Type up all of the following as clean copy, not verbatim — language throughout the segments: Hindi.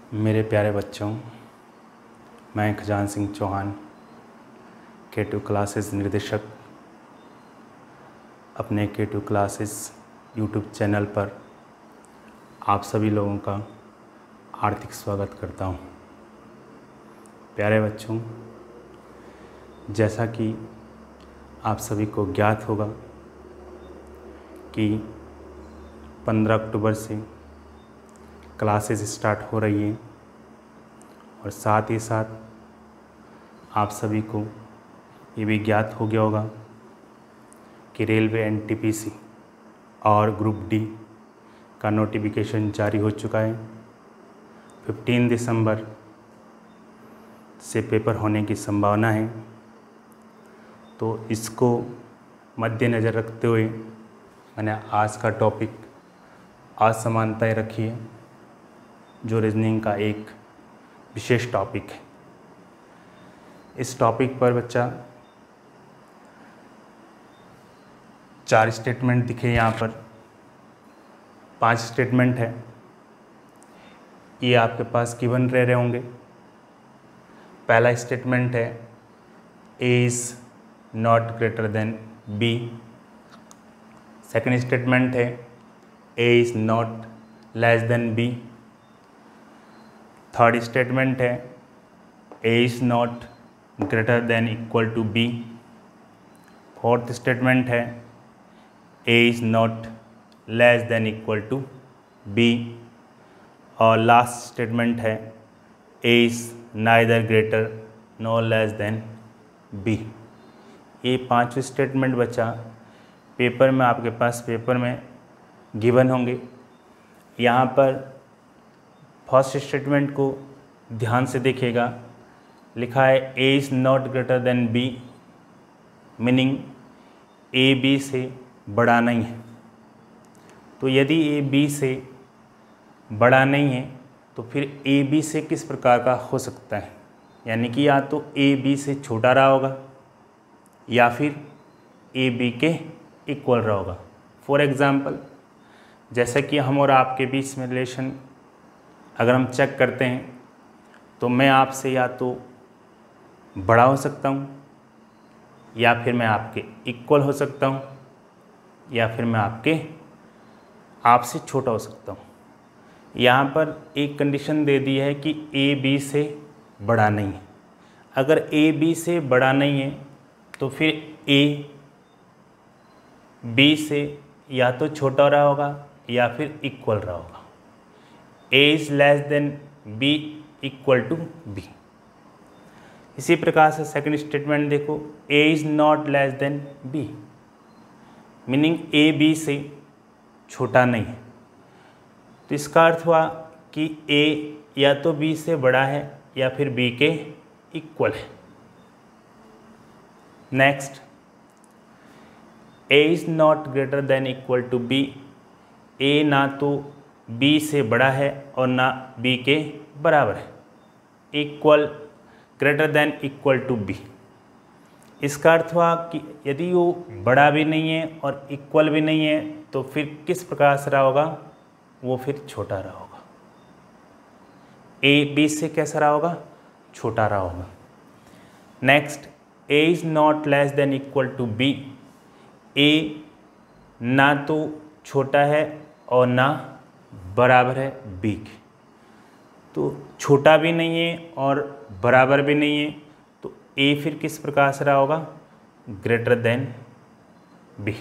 मेरे प्यारे बच्चों, मैं खजान सिंह चौहान K2 क्लासेस निर्देशक अपने K2 क्लासेस यूट्यूब चैनल पर आप सभी लोगों का हार्दिक स्वागत करता हूं। प्यारे बच्चों, जैसा कि आप सभी को ज्ञात होगा कि 15 अक्टूबर से क्लासेस स्टार्ट हो रही हैं और साथ ही साथ आप सभी को ये भी ज्ञात हो गया होगा कि रेलवे NTPC और ग्रुप डी का नोटिफिकेशन जारी हो चुका है। 15 दिसंबर से पेपर होने की संभावना है, तो इसको मद्देनज़र रखते हुए मैंने आज का टॉपिक असमानताएं रखी है, जो रीजनिंग का एक विशेष टॉपिक है। इस टॉपिक पर बच्चा 4 स्टेटमेंट दिखे यहाँ पर, 5 स्टेटमेंट है, ये आपके पास गिवन रह रहे होंगे। पहला स्टेटमेंट है A is not greater than B। Second statement है A is not less than B। Third statement है A is not greater than equal to B। Fourth statement है A is not less than equal to B। और लास्ट स्टेटमेंट है A is neither greater no less than B। ये 5 स्टेटमेंट बच्चा पेपर में आपके पास पेपर में गिवन होंगे। यहाँ पर फर्स्ट स्टेटमेंट को ध्यान से देखिएगा, लिखा है A is not greater than B, meaning A B से बड़ा नहीं है। तो यदि A B से बड़ा नहीं है तो फिर A B से किस प्रकार का हो सकता है, यानी कि या तो A B से छोटा रहा होगा या फिर A B के इक्वल रहा होगा। फॉर एग्ज़ाम्पल, जैसे कि हम और आपके बीच में रिलेशन अगर हम चेक करते हैं तो मैं आपसे या तो बड़ा हो सकता हूँ, या फिर मैं आपके इक्वल हो सकता हूँ, या फिर मैं आपसे छोटा हो सकता हूँ। यहाँ पर एक कंडीशन दे दी है कि A B से बड़ा नहीं है। अगर A B से बड़ा नहीं है तो फिर A B से या तो छोटा रहा होगा या फिर इक्वल रहा होगा। A is less than B equal to B। इसी प्रकार से सेकंड स्टेटमेंट देखो, A is not less than B, meaning A B से छोटा नहीं है। तो इसका अर्थ हुआ कि A या तो B से बड़ा है या फिर B के इक्वल है। Next, A is not greater than equal to B। A ना तो B से बड़ा है और ना B के बराबर है। Equal, greater than equal to B, इसका अर्थ हुआ कि यदि वो बड़ा भी नहीं है और इक्वल भी नहीं है तो फिर किस प्रकार से रहा होगा, वो फिर छोटा रहा होगा। A B से कैसा रहा होगा, छोटा रहा होगा। Next, A is not less than equal to B। A ना तो छोटा है और ना बराबर है B के, तो छोटा भी नहीं है और बराबर भी नहीं है, तो A फिर किस प्रकार से रहा होगा, greater than B।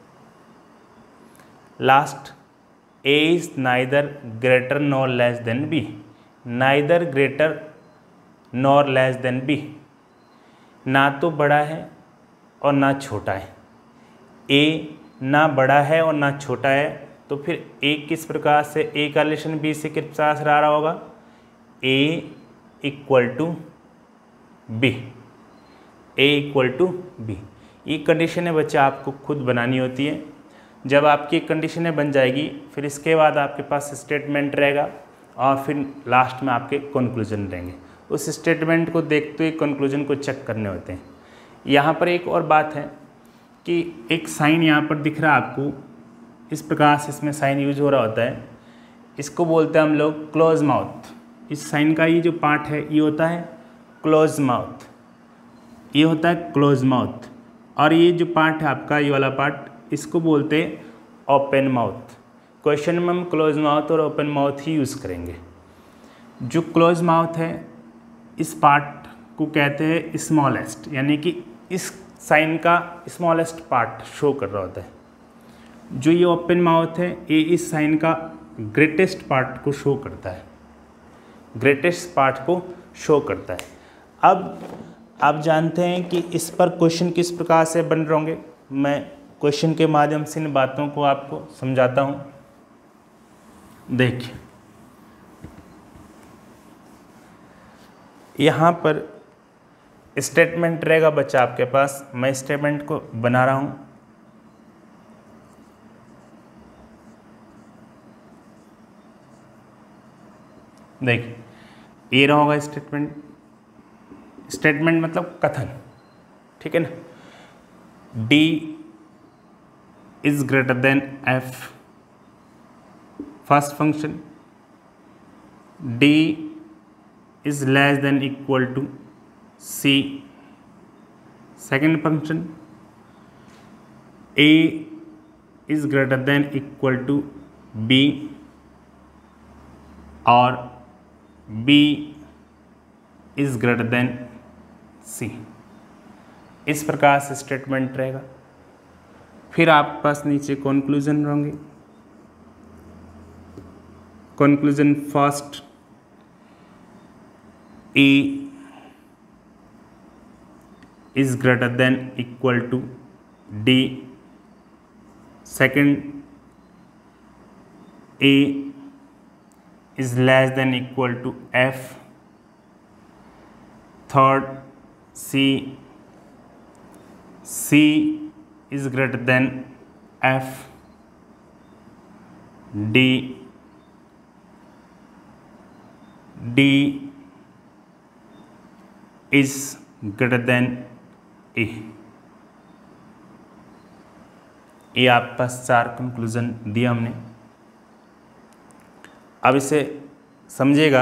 Last, A is neither greater nor less than B। Neither greater nor less than B, ना तो बड़ा है और ना छोटा है। A ना बड़ा है और ना छोटा है, तो फिर A किस प्रकार से, A का रिलेशन B से किस प्रकार से रहा होगा, A equal to B। A equal to B, ये कंडीशन है बच्चा आपको खुद बनानी होती है। जब आपकी कंडीशनें बन जाएगी फिर इसके बाद आपके पास स्टेटमेंट रहेगा और फिर लास्ट में आपके कंक्लूजन रहेंगे। उस स्टेटमेंट को देखते हुए कंक्लूजन को चेक करने होते हैं। यहाँ पर एक और बात है कि एक साइन यहाँ पर दिख रहा है आपको, इस प्रकार से इसमें साइन यूज हो रहा होता है। इसको बोलते हैं हम लोग क्लोज माउथ। इस साइन का ये जो पार्ट है ये होता है क्लोज माउथ, ये होता है क्लोज माउथ। और ये जो पार्ट है आपका ये वाला पार्ट इसको बोलते हैं ओपन माउथ। क्वेश्चन में हम क्लोज माउथ और ओपन माउथ ही यूज़ करेंगे। जो क्लोज माउथ है इस पार्ट को कहते हैं स्मॉलेस्ट, यानी कि इस साइन का स्मॉलेस्ट पार्ट शो कर रहा होता है। जो ये ओपन माउथ है ये इस साइन का ग्रेटेस्ट पार्ट को शो करता है, ग्रेटेस्ट पार्ट को शो करता है। अब आप जानते हैं कि इस पर क्वेश्चन किस प्रकार से बन रहे होंगे। मैं क्वेश्चन के माध्यम से इन बातों को आपको समझाता हूँ। देखिए यहाँ पर स्टेटमेंट रहेगा बच्चा आपके पास, मैं स्टेटमेंट को बना रहा हूँ। देखिए ये रहा होगा स्टेटमेंट, स्टेटमेंट मतलब कथन, ठीक है ना। D is greater than F, first function. D is less than equal to C, second function. A is greater than equal to B और B is greater than C। इस प्रकार से स्टेटमेंट रहेगा। फिर आपके पास नीचे कंक्लूजन होंगे। Conclusion first A is greater than equal to D, second A is less than equal to F, third C is greater than F, D is greater than A। ये आपके पास चार कंक्लूजन दिया हमने। अब इसे समझिएगा,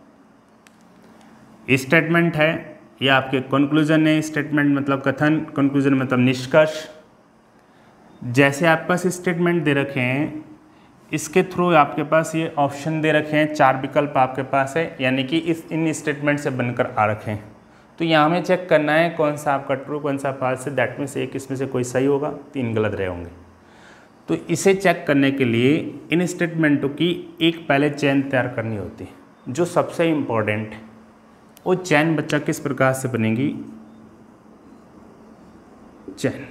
स्टेटमेंट है ये आपके कंक्लूजन है। स्टेटमेंट मतलब कथन, कंक्लूजन मतलब निष्कर्ष। जैसे आपके पास स्टेटमेंट दे रखे हैं इसके थ्रू आपके पास ये ऑप्शन दे रखे हैं, चार विकल्प आपके पास है, यानी कि इन स्टेटमेंट से बनकर आ रखे हैं। तो यहाँ हमें चेक करना है कौन सा आपका ट्रू कौन सा फॉल्स है। दैट मीन्स एक इसमें से कोई सही होगा, तीन गलत रहे होंगे। तो इसे चेक करने के लिए इन स्टेटमेंटों की एक पहले चेन तैयार करनी होती है। जो सबसे इम्पोर्टेंट है वो चैन बच्चा किस प्रकार से बनेगी। चैन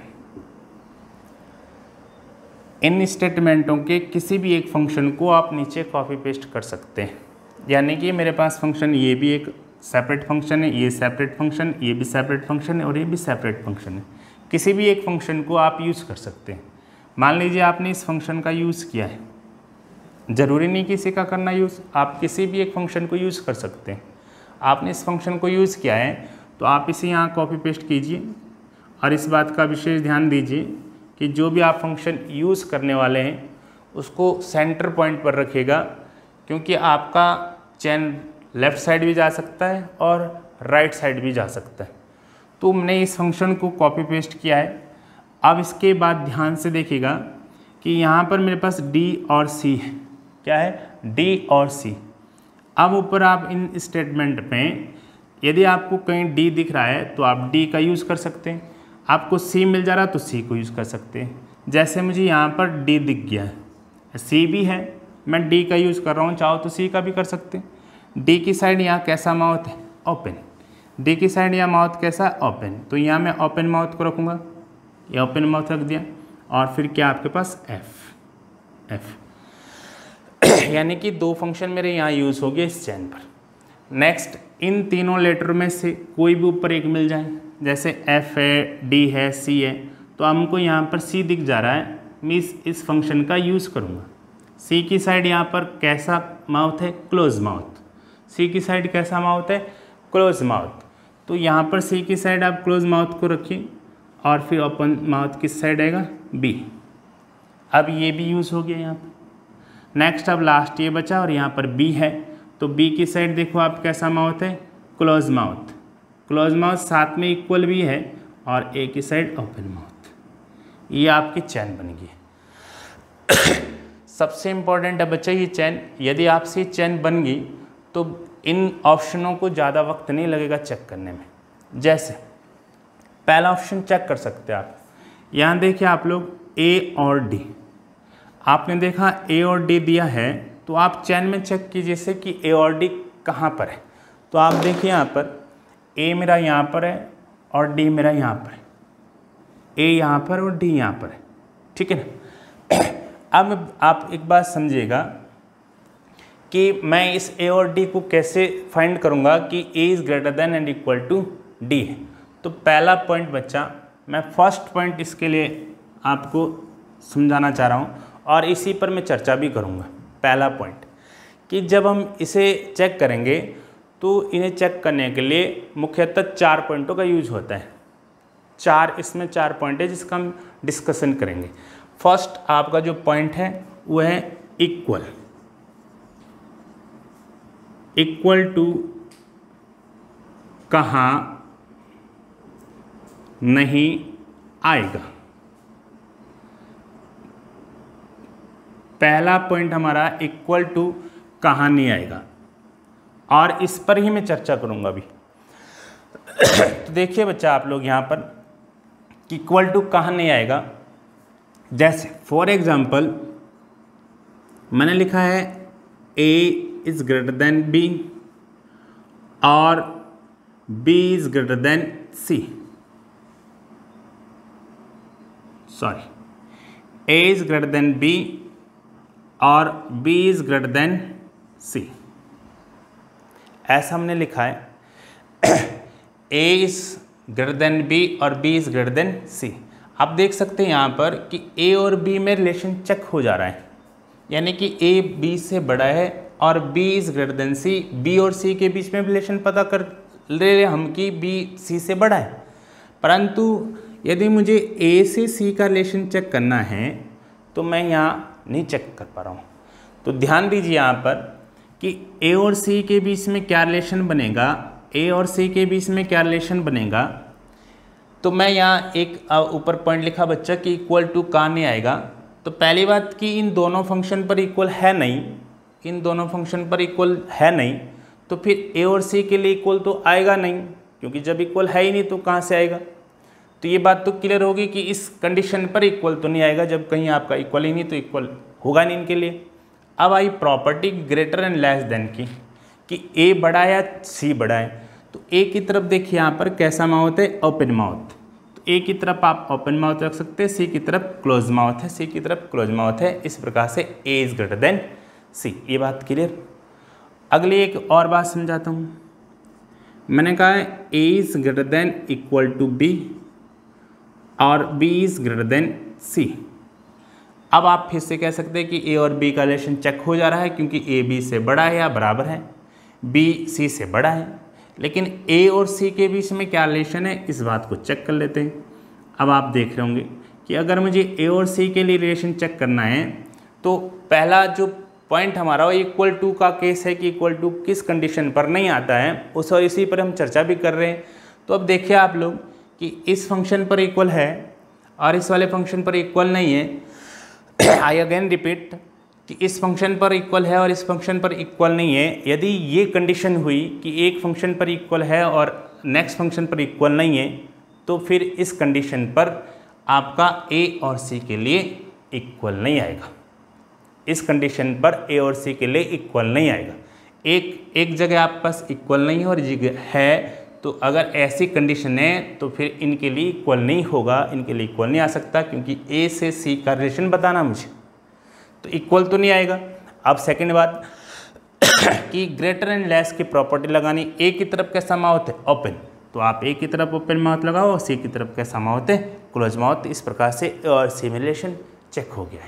इन स्टेटमेंटों के किसी भी एक फंक्शन को आप नीचे कॉपी पेस्ट कर सकते हैं। यानी कि मेरे पास फंक्शन ये भी एक सेपरेट फंक्शन है, ये सेपरेट फंक्शन, ये भी सेपरेट फंक्शन है और ये भी सेपरेट फंक्शन है। किसी भी एक फंक्शन को आप यूज़ कर सकते हैं। मान लीजिए आपने इस फंक्शन का यूज़ किया है, ज़रूरी नहीं किसी का करना यूज़, आप किसी भी एक फंक्शन को यूज़ कर सकते हैं। आपने इस फंक्शन को यूज़ किया है तो आप इसे यहाँ कॉपी पेस्ट कीजिए और इस बात का विशेष ध्यान दीजिए कि जो भी आप फंक्शन यूज़ करने वाले हैं उसको सेंटर पॉइंट पर रखिएगा, क्योंकि आपका चैन लेफ़्ट साइड भी जा सकता है और राइट साइड भी जा सकता है। तो हमने इस फंक्शन को कॉपी पेस्ट किया है। अब इसके बाद ध्यान से देखिएगा कि यहाँ पर मेरे पास D और C है। क्या है? D और C। अब ऊपर आप इन स्टेटमेंट में यदि आपको कहीं D दिख रहा है तो आप D का यूज़ कर सकते हैं, आपको C मिल जा रहा है तो C को यूज़ कर सकते हैं। जैसे मुझे यहाँ पर D दिख गया है, C भी है, मैं D का यूज़ कर रहा हूँ, चाहो तो C का भी कर सकते हैं। D की साइड यहाँ कैसा माउथ है? ओपन। D की साइड यहाँ माउथ कैसा? ओपन। तो यहाँ मैं ओपन माउथ को रखूँगा, ये ओपन माउथ रख दिया और फिर क्या आपके पास F यानी कि दो फंक्शन मेरे यहाँ यूज़ हो गए इस चैन पर। नेक्स्ट, इन तीनों लेटर में से कोई भी ऊपर एक मिल जाए, जैसे F है, D है, C है, तो हमको यहाँ पर C दिख जा रहा है, मैं इस फंक्शन का यूज़ करूँगा। C की साइड यहाँ पर कैसा माउथ है? Close mouth. C की साइड कैसा माउथ है? Close mouth. तो यहाँ पर C की साइड आप क्लोज माउथ को रखिए और फिर ओपन माउथ किस साइड आएगा? B। अब ये भी यूज़ हो गया यहाँ पर। नेक्स्ट अब लास्ट ये बचा और यहाँ पर B है, तो बी की साइड देखो आप कैसा माउथ है, क्लोज माउथ। क्लोज माउथ साथ में इक्वल भी है और ए की साइड ओपन माउथ। ये आपकी चैन बन गई। सबसे इम्पोर्टेंट है बच्चा ये चैन। यदि आपसे ये चैन बन गई तो इन ऑप्शनों को ज़्यादा वक्त नहीं लगेगा चेक करने में। जैसे पहला ऑप्शन चेक कर सकते हैं आप, यहाँ देखिए आप लोग ए और डी, आपने देखा ए और डी दिया है तो आप चैन में चेक कीजिए से कि ए और डी कहाँ पर है। तो आप देखिए यहाँ पर ए मेरा यहाँ पर है और डी मेरा यहाँ पर है, ए यहाँ पर और डी यहाँ पर है, ठीक है ना। अब आप एक बात समझिएगा कि मैं इस ए और डी को कैसे फाइंड करूँगा कि A is greater than and equal to D है। तो पहला पॉइंट बच्चा, मैं फर्स्ट पॉइंट इसके लिए आपको समझाना चाह रहा हूँ और इसी पर मैं चर्चा भी करूँगा। पहला पॉइंट कि जब हम इसे चेक करेंगे तो इन्हें चेक करने के लिए मुख्यतः 4 पॉइंटों का यूज होता है। इसमें 4 पॉइंट है जिसका हम डिस्कशन करेंगे। फर्स्ट आपका जो पॉइंट है वो है इक्वल टू कहाँ नहीं आएगा। पहला पॉइंट हमारा इक्वल टू कहाँ नहीं आएगा और इस पर ही मैं चर्चा करूंगा अभी। तो देखिए बच्चा आप लोग यहाँ पर इक्वल टू कहाँ नहीं आएगा। जैसे फॉर एग्जाम्पल मैंने लिखा है a is greater than b और b is greater than c। a is greater than b और b is greater than c, ऐसा हमने लिखा है। a is greater than b और b is greater than c। आप देख सकते हैं यहाँ पर कि a और b में रिलेशन चेक हो जा रहा है, यानी कि a b से बड़ा है और b is greater than c। b और c के बीच में रिलेशन पता कर ले हम कि b c से बड़ा है। परंतु यदि मुझे a से c का रिलेशन चेक करना है तो मैं यहाँ नहीं चेक कर पा रहा हूँ। तो ध्यान दीजिए यहाँ पर कि a और c के बीच में क्या रिलेशन बनेगा, a और c के बीच में क्या रिलेशन बनेगा। तो मैं यहाँ एक ऊपर पॉइंट लिखा बच्चा कि इक्वल टू कहाँ नहीं आएगा। तो पहली बात कि इन दोनों फंक्शन पर इक्वल है नहीं, इन दोनों फंक्शन पर इक्वल है नहीं, तो फिर a और c के लिए इक्वल तो आएगा नहीं, क्योंकि जब इक्वल है ही नहीं तो कहाँ से आएगा। तो ये बात तो क्लियर होगी कि इस कंडीशन पर इक्वल तो नहीं आएगा, जब कहीं आपका इक्वल ही नहीं तो इक्वल होगा नहीं इनके लिए। अब आई property greater and less than की कि a बड़ा है या c बड़ा है। तो a की तरफ देखिए यहाँ पर कैसा माउथ है, ओपन माउथ। तो a की तरफ आप ओपन माउथ रख सकते हैं, c की तरफ क्लोज माउथ है, c की तरफ क्लोज माउथ है। इस प्रकार से a is greater than c। ये बात क्लियर। अगली एक और बात समझाता हूँ। मैंने कहा है a is greater than equal to b और b is greater than c। अब आप फिर से कह सकते हैं कि a और b का रिलेशन चेक हो जा रहा है, क्योंकि a b से बड़ा है या बराबर है, b c से बड़ा है। लेकिन a और c के बीच में क्या रिलेशन है, इस बात को चेक कर लेते हैं। अब आप देख रहे होंगे कि अगर मुझे a और c के लिए रिलेशन चेक करना है तो पहला जो पॉइंट हमारा वो इक्वल टू का केस है कि इक्वल टू किस कंडीशन पर नहीं आता है, उस और इसी पर हम चर्चा भी कर रहे हैं। तो अब देखिए आप लोग कि इस फंक्शन पर इक्वल है और इस वाले फंक्शन पर इक्वल नहीं है। आई अगेन रिपीट कि इस फंक्शन पर इक्वल है और इस फंक्शन पर इक्वल नहीं है। यदि ये कंडीशन हुई कि एक फंक्शन पर इक्वल है और नेक्स्ट फंक्शन पर इक्वल नहीं है, तो फिर इस कंडीशन पर आपका a और c के लिए इक्वल नहीं आएगा। इस कंडीशन पर a और c के लिए इक्वल नहीं आएगा। एक जगह आपके पास इक्वल नहीं है और जगह है, तो अगर ऐसी कंडीशन है तो फिर इनके लिए इक्वल नहीं होगा, इनके लिए इक्वल नहीं आ सकता, क्योंकि a से c का रिलेशन बताना मुझे, तो इक्वल तो नहीं आएगा। अब सेकंड बात कि ग्रेटर एंड लेस की प्रॉपर्टी लगानी। a की तरफ कैसा माउथ है, ओपन, तो आप a की तरफ ओपन माउथ लगाओ और c की तरफ कैसा माउथ है, क्लोज माउथ। इस प्रकार से a और c में रिलेशन चेक हो गया है।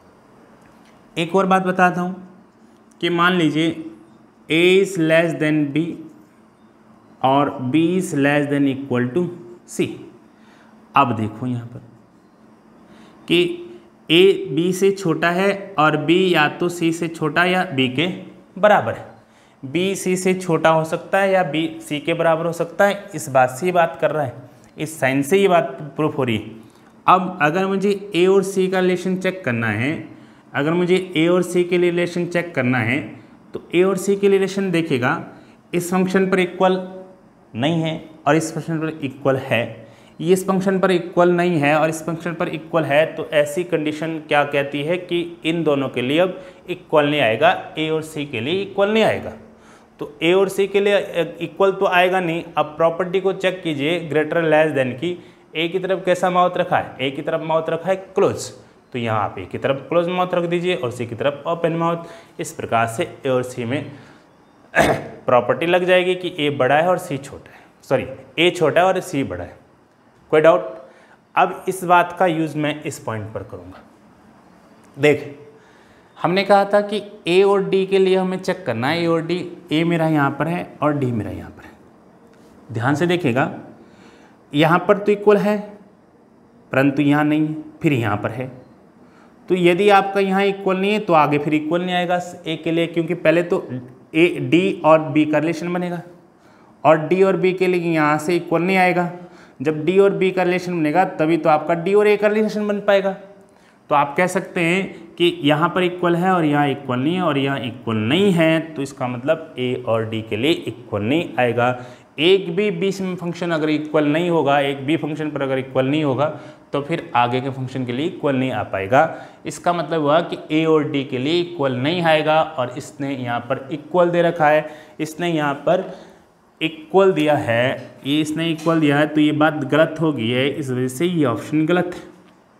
एक और बात बताता हूँ कि मान लीजिए a is less than b और b is less than equal to c। अब देखो यहाँ पर कि a b से छोटा है और b या तो c से छोटा या b के बराबर है। बी सी से छोटा हो सकता है या बी सी के बराबर हो सकता है, इस बात से ही बात कर रहा है, इस साइन से ही बात प्रूफ हो रही है। अब अगर मुझे ए और सी का रिलेशन चेक करना है, अगर मुझे ए और सी के लिए रिलेशन चेक करना है तो ए और सी के लिए रिलेशन देखेगा, इस फंक्शन पर इक्वल नहीं है और इस फंक्शन पर इक्वल है, ये इस फंक्शन पर इक्वल नहीं है और इस फंक्शन पर इक्वल है, तो ऐसी कंडीशन क्या कहती है कि इन दोनों के लिए अब इक्वल नहीं आएगा, ए और सी के लिए इक्वल नहीं आएगा। तो ए और सी के लिए इक्वल तो आएगा नहीं। अब प्रॉपर्टी को चेक कीजिए ग्रेटर लेस देन की, ए की तरफ कैसा माउथ रखा है, ए की तरफ माउथ रखा है क्लोज, तो यहाँ आप ए की तरफ क्लोज माउथ रख दीजिए और सी की तरफ ओपन माउथ। इस प्रकार से ए और सी में प्रॉपर्टी लग जाएगी कि ए बड़ा है और सी छोटा है, सॉरी ए छोटा है और सी बड़ा है। कोई डाउट? अब इस बात का यूज़ मैं इस पॉइंट पर करूँगा। देख, हमने कहा था कि ए और डी के लिए हमें चेक करना है, ए और डी, ए मेरा यहाँ पर है और डी मेरा यहाँ पर है। ध्यान से देखिएगा, यहाँ पर तो इक्वल है परंतु यहाँ नहीं है, फिर यहाँ पर है। तो यदि आपका यहाँ इक्वल नहीं है तो आगे फिर इक्वल नहीं आएगा ए के लिए, क्योंकि पहले तो ए डी और बी का रिलेशन बनेगा और डी और बी के लिए यहाँ से इक्वल नहीं आएगा। जब डी और बी का रिलेशन बनेगा तभी तो आपका डी और ए का रिलेशन बन पाएगा। तो आप कह सकते हैं कि यहाँ पर इक्वल है और यहाँ इक्वल नहीं है और यहाँ इक्वल नहीं है, तो इसका मतलब ए और डी के लिए इक्वल नहीं आएगा। एक भी बीच में फंक्शन अगर इक्वल नहीं होगा, एक भी फंक्शन पर अगर इक्वल नहीं होगा तो फिर आगे के फंक्शन के लिए इक्वल नहीं आ पाएगा। इसका मतलब हुआ कि ए और डी के लिए इक्वल नहीं आएगा और इसने यहाँ पर इक्वल दे रखा है, इसने यहाँ पर इक्वल दिया है, ये इसने इक्वल दिया है, तो ये बात गलत हो गई है, इस वजह से ये ऑप्शन गलत है।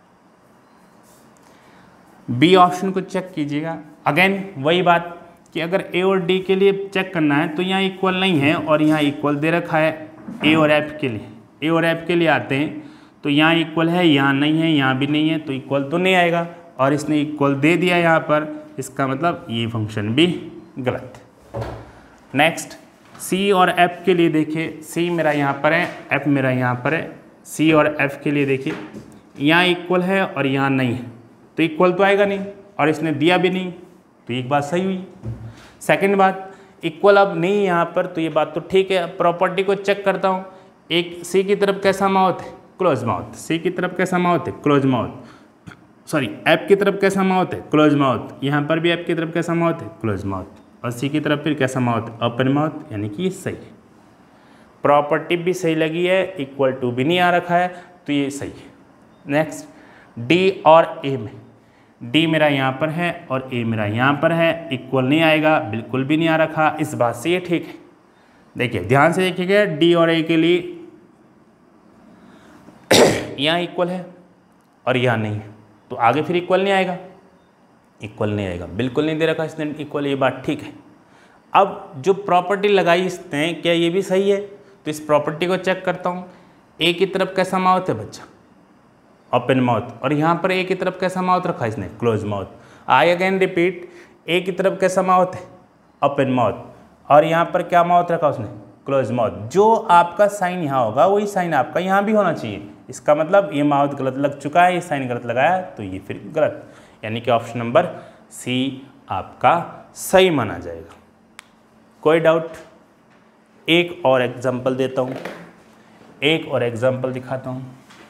बी ऑप्शन को चेक कीजिएगा। अगेन वही बात कि अगर ए और डी के लिए चेक करना है तो यहाँ इक्वल नहीं है और यहाँ इक्वल दे रखा है ए और एफ के लिए। ए और एफ के लिए आते हैं तो यहाँ इक्वल है, यहाँ नहीं है, यहाँ भी नहीं है, तो इक्वल तो नहीं आएगा और इसने इक्वल दे दिया यहाँ पर, इसका मतलब ये फंक्शन भी गलत है। नेक्स्ट, सी और एफ के लिए देखिए, सी मेरा यहाँ पर है, एफ मेरा यहाँ पर है। सी और एफ के लिए देखिए, यहाँ इक्वल है और यहाँ नहीं है, तो इक्वल तो आएगा नहीं और इसने दिया भी नहीं, तो एक बात सही हुई। सेकंड बात, इक्वल अब नहीं यहाँ पर, तो ये बात तो ठीक है। प्रॉपर्टी को चेक करता हूँ, एक सी की तरफ कैसा माउथ है, क्लोज माउथ, सी की तरफ कैसा माउथ है, क्लोज माउथ, सॉरी एफ की तरफ कैसा माउथ है, क्लोज माउथ, यहाँ पर भी एफ की तरफ कैसा माउथ है, क्लोज माउथ, और सी की तरफ फिर कैसा माउथ, ओपन माउथ, यानी कि ये सही है। प्रॉपर्टी भी सही लगी है, इक्वल टू भी नहीं आ रखा है, तो ये सही है। नेक्स्ट, डी और ए में, डी मेरा यहाँ पर है और ए मेरा यहाँ पर है, इक्वल नहीं आएगा, बिल्कुल भी नहीं आ रखा, इस बात से ये ठीक है। देखिए ध्यान से देखिएगा, डी और ए के लिए यहाँ इक्वल है और यहाँ नहीं है, तो आगे फिर इक्वल नहीं आएगा, इक्वल नहीं आएगा, बिल्कुल नहीं दे रखा इसने इक्वल, ये बात ठीक है। अब जो प्रॉपर्टी लगाई इसने, क्या ये भी सही है? तो इस प्रॉपर्टी को चेक करता हूँ, ए की तरफ कैसा माउथ है बच्चा, ओपन माउथ, और यहाँ पर ए की तरफ कैसा माउथ रखा है इसने, close mouth. I again repeat, A की तरफ कैसा माउथ है, ओपन माउथ, और यहाँ पर क्या माउथ रखा उसने, क्लोज माउथ। जो आपका साइन यहाँ होगा वही साइन आपका यहाँ भी होना चाहिए। इसका मतलब ये माउथ गलत लग चुका है, ये साइन गलत लगाया, तो ये फिर गलत, यानी कि ऑप्शन नंबर सी आपका सही माना जाएगा। कोई डाउट? एक और एग्जाम्पल देता हूँ, एक और एग्जाम्पल दिखाता हूँ।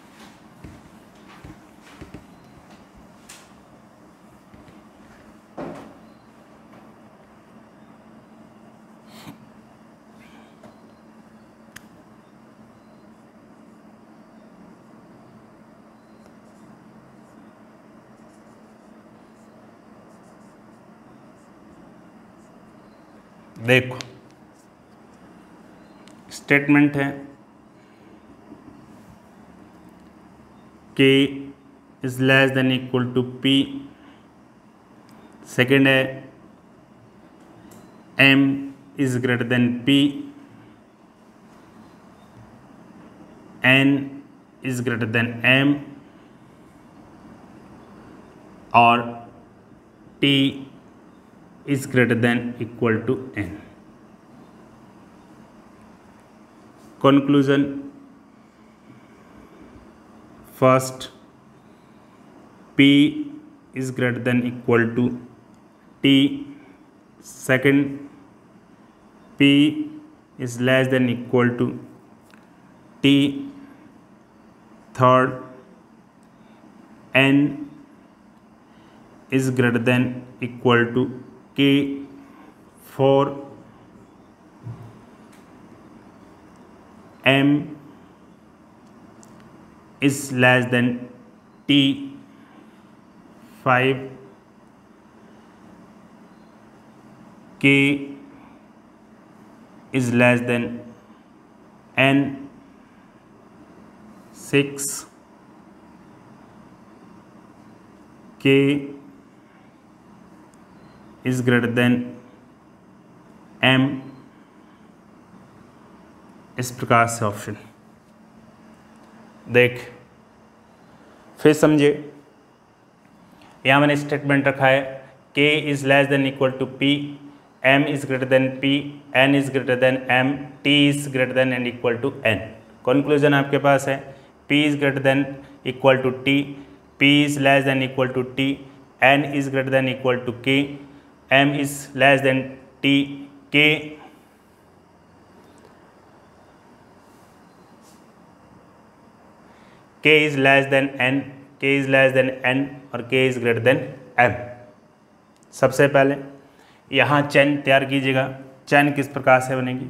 देखो स्टेटमेंट है k is less than equal to p, second है m is greater than p, n is greater than m, और t is greater than equal to n. Conclusion: first, p is greater than equal to t. Second, P is less than equal to T, third N is greater than equal to K, four M is less than T, 5 K is less than N, 6 K is greater than M। इस प्रकार से ऑप्शन देख, फिर समझे। यहाँ मैंने स्टेटमेंट रखा है K is less than equal to P, M is greater than P, N is greater than M, T is greater than and equal to N। Conclusion आपके पास है P is greater than equal to T, P is less than equal to T, N is greater than equal to K, M is less than T, K is less than N, K is less than N और K is greater than M। सबसे पहले यहाँ चेन तैयार कीजिएगा। चेन किस प्रकार से बनेगी?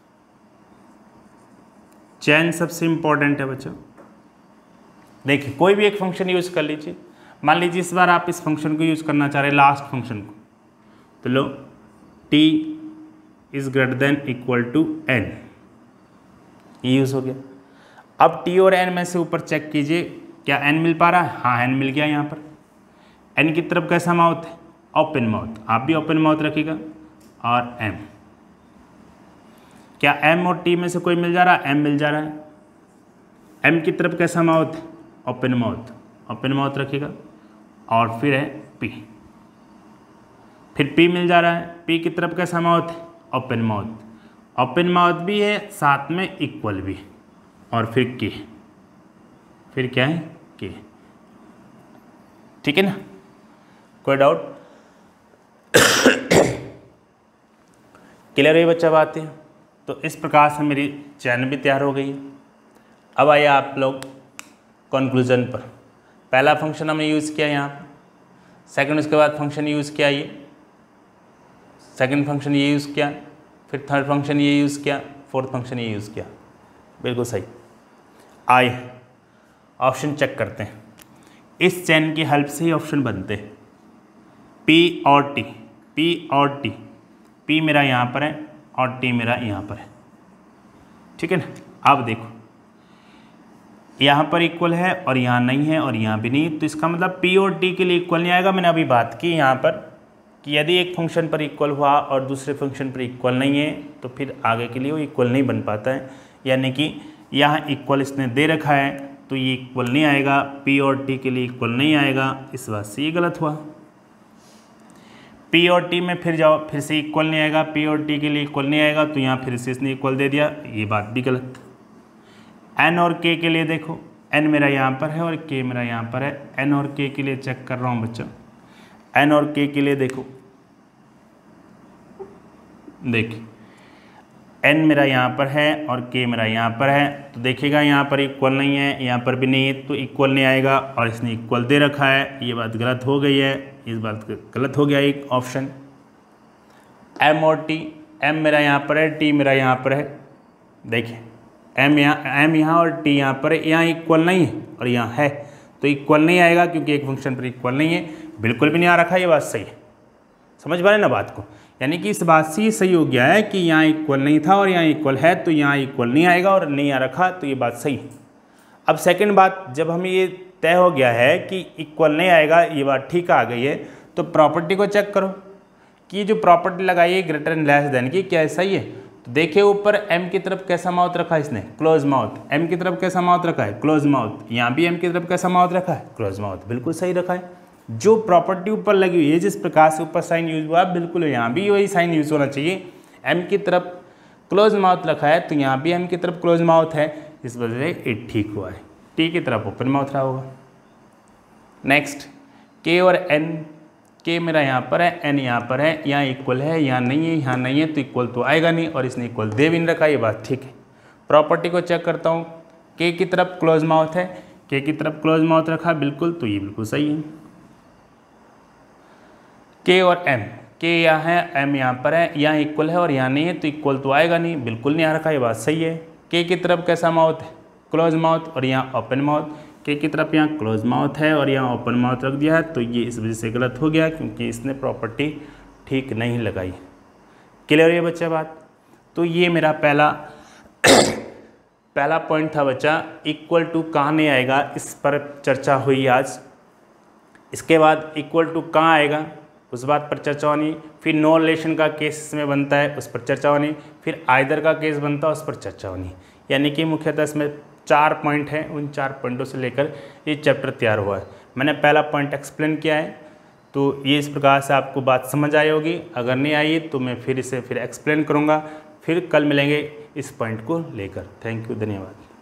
चेन सबसे इम्पोर्टेंट है बच्चों। देखिए, कोई भी एक फंक्शन यूज़ कर लीजिए। मान लीजिए इस बार आप इस फंक्शन को यूज़ करना चाह रहे हैं, लास्ट फंक्शन को, तो लो T is greater than equal to N, ये यूज़ हो गया। अब T और N में से ऊपर चेक कीजिए, क्या N मिल पा रहा है? हाँ, N मिल गया। यहाँ पर N की तरफ कैसा माउथ है? Open mouth. आप भी ओपन माउथ रखिएगा। और M, क्या M और T में से कोई मिल जा रहा है? M मिल जा रहा है। M की तरफ कैसा माउथ है? Open mouth. ओपन माउथ रखिएगा। और फिर है P, फिर P मिल जा रहा है। P की तरफ कैसा माउथ है? Open mouth. ओपन माउथ भी है, साथ में इक्वल भी। और फिर K, फिर क्या है? K। ठीक है ना? कोई डाउट? क्लियर है बच्चा बातें? तो इस प्रकार से मेरी चैन भी तैयार हो गई है। अब आइए आप लोग कंक्लूजन पर। पहला फंक्शन हमने यूज़ किया यहाँ पर, सेकंड उसके बाद फंक्शन यूज़ किया, ये सेकंड फंक्शन ये यूज़ किया, फिर थर्ड फंक्शन ये यूज़ किया, फोर्थ फंक्शन ये यूज़ किया। बिल्कुल सही। आइए ऑप्शन चेक करते हैं। इस चेन की हेल्प से ही ऑप्शन बनते हैं। P और T, P और T, P मेरा यहाँ पर है और T मेरा यहाँ पर है। ठीक है ना? अब देखो, यहाँ पर इक्वल है और यहाँ नहीं है और यहाँ भी नहीं, तो इसका मतलब P और T के लिए इक्वल नहीं आएगा। मैंने अभी बात की यहाँ पर कि यदि एक फंक्शन पर इक्वल हुआ और दूसरे फंक्शन पर इक्वल नहीं है तो फिर आगे के लिए वो इक्वल नहीं बन पाता है। यानी कि यहाँ इक्वल इसने दे रखा है तो ये इक्वल नहीं आएगा, P और T के लिए इक्वल नहीं आएगा। इस बात से ये गलत हुआ। P और T में फिर जाओ, फिर से इक्वल नहीं आएगा, P और T के लिए इक्वल नहीं आएगा, तो यहाँ फिर से इसने इक्वल दे दिया, ये बात भी गलत। N और K के लिए देखो, N मेरा यहाँ पर है और K मेरा यहाँ पर है। N और K के लिए चेक कर रहा हूँ बच्चों। N और K के लिए देखो, देखिए N मेरा यहाँ पर है और K मेरा यहाँ पर है, तो देखिएगा यहाँ पर इक्वल नहीं है, यहाँ पर भी नहीं है, तो इक्वल नहीं आएगा। और इसने इक्वल दे रखा है, ये बात गलत हो गई है, इस बात गलत हो गया एक ऑप्शन। M और T, M मेरा यहाँ पर है, T मेरा यहाँ पर है। देखिए M यहाँ और T यहाँ पर है, यहाँ इक्वल नहीं है और यहाँ है, तो इक्वल नहीं आएगा क्योंकि एक फंक्शन पर इक्वल नहीं है। बिल्कुल भी नहीं आ रखा, ये बात सही है। समझ पा रहे ना बात को? यानी कि इस बात से ये सही हो गया है कि यहाँ इक्वल नहीं था और यहाँ इक्वल है, तो यहाँ इक्वल नहीं आएगा और नहीं आ रखा, तो ये बात सही है। अब सेकंड बात, जब हमें ये तय हो गया है कि इक्वल नहीं आएगा, ये बात ठीक आ गई है, तो प्रॉपर्टी को चेक करो कि जो प्रॉपर्टी लगाई है ग्रेटर एंड लेस देन की, क्या सही है? तो देखिए ऊपर M की तरफ कैसा माउथ रखा है इसने? Close mouth. M की तरफ कैसा माउथ रखा है? Close mouth. यहाँ भी M की तरफ कैसा माउथ रखा है? Close mouth. बिल्कुल सही रखा है। जो प्रॉपर्टी ऊपर लगी हुई है, जिस प्रकार से ऊपर साइन यूज हुआ, बिल्कुल यहाँ भी वही साइन यूज होना चाहिए। M की तरफ क्लोज माउथ रखा है तो यहाँ भी M की तरफ क्लोज माउथ है, इस वजह से ये ठीक हुआ है। T की तरफ ओपन माउथ रहा होगा। नेक्स्ट K और N के मेरा यहाँ पर है, एन यहाँ पर है, यहाँ इक्वल है, यहाँ नहीं है, यहाँ नहीं है, तो इक्वल तो आएगा नहीं, और इसने इक्वल दे भी नहीं रखा, ये बात ठीक है। प्रॉपर्टी को चेक करता हूँ, के की तरफ क्लोज माउथ है, के की तरफ क्लोज माउथ रखा बिल्कुल, तो ये बिल्कुल सही है। के और एम, के यहाँ है, एम यहाँ पर है, यहाँ इक्वल है और यहाँ नहीं है, तो इक्वल तो आएगा नहीं, बिल्कुल नहीं आ रखा, ये बात सही है। के की तरफ कैसा माउथ है, क्लोज माउथ, और यहाँ ओपन माउथ, के की तरफ यहाँ क्लोज माउथ है और यहाँ ओपन माउथ रख दिया है, तो ये इस वजह से गलत हो गया, क्योंकि इसने प्रॉपर्टी ठीक नहीं लगाई। क्लियर है बच्चा बात? तो ये मेरा पहला पॉइंट था बच्चा, इक्वल टू कहाँ नहीं आएगा, इस पर चर्चा हुई आज। इसके बाद इक्वल टू कहाँ आएगा उस बात पर चर्चा होनी, फिर नो रिलेशन का केस इसमें बनता है उस पर चर्चा होनी, फिर आइदर का केस बनता है उस पर चर्चा होनी। यानी कि मुख्यतः इसमें 4 पॉइंट हैं, उन 4 पॉइंटों से लेकर ये चैप्टर तैयार हुआ है। मैंने पहला पॉइंट एक्सप्लेन किया है, तो ये इस प्रकार से आपको बात समझ आई होगी। अगर नहीं आई तो मैं फिर इसे एक्सप्लेन करूँगा, फिर कल मिलेंगे इस पॉइंट को लेकर। थैंक यू, धन्यवाद।